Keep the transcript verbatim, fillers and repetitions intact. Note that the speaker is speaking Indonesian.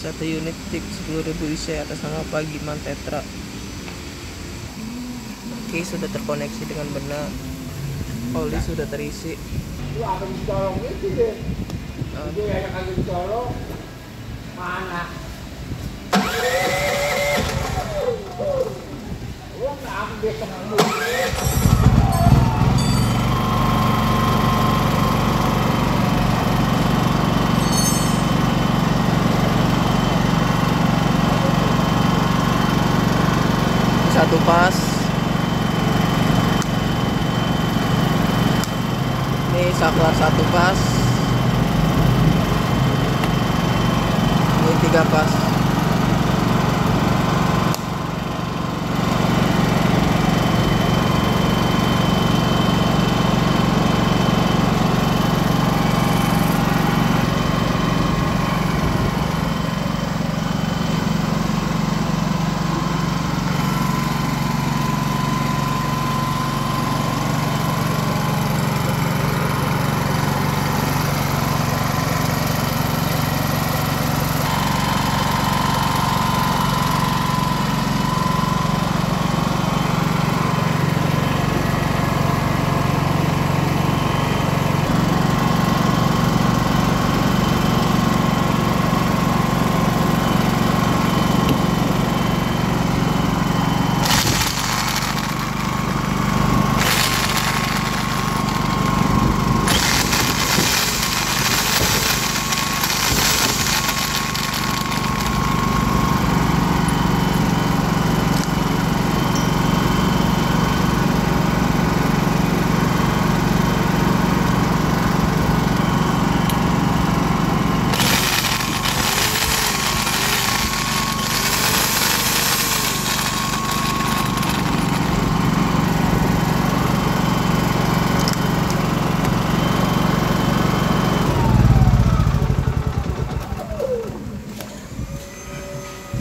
Satu unit tik sepuluh ribu isi atas nama Pak Giman Tetra. Oke, sudah terkoneksi dengan benar. Oli sudah terisi. Lu akan dicolong itu deh. Dia yang akan dicolong mana? Lu nggak ambil kamu. Satu pas. Ini saklar satu pas. Ini tiga pas.